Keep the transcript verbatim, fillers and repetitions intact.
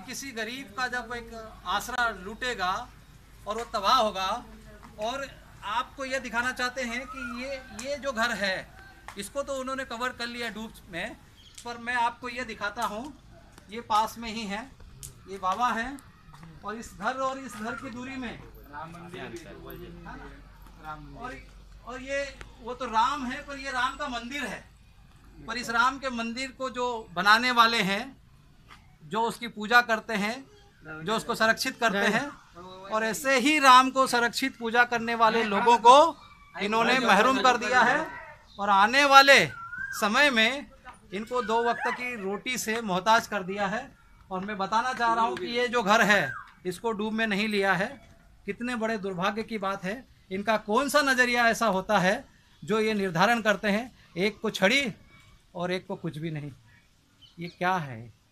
किसी गरीब का जब एक आसरा लूटेगा और वो तबाह होगा, और आपको ये दिखाना चाहते हैं कि ये ये जो घर है इसको तो उन्होंने कवर कर लिया डूब में, पर मैं आपको ये दिखाता हूँ, ये पास में ही है, ये बाबा है, और इस घर और इस घर की दूरी में राम मंदिर, और और ये वो तो राम है, पर ये राम का मंदिर है। पर इस राम के मंदिर को जो बनाने वाले हैं, जो उसकी पूजा करते हैं, जो उसको संरक्षित करते हैं, और ऐसे ही राम को संरक्षित पूजा करने वाले लोगों को इन्होंने महरूम कर दिया है, और आने वाले समय में इनको दो वक्त की रोटी से मोहताज कर दिया है। और मैं बताना चाह रहा हूँ कि ये जो घर है इसको डूब में नहीं लिया है। कितने बड़े दुर्भाग्य की बात है। इनका कौन सा नज़रिया ऐसा होता है जो ये निर्धारण करते हैं, एक को छड़ी और एक को कुछ भी नहीं। ये क्या है?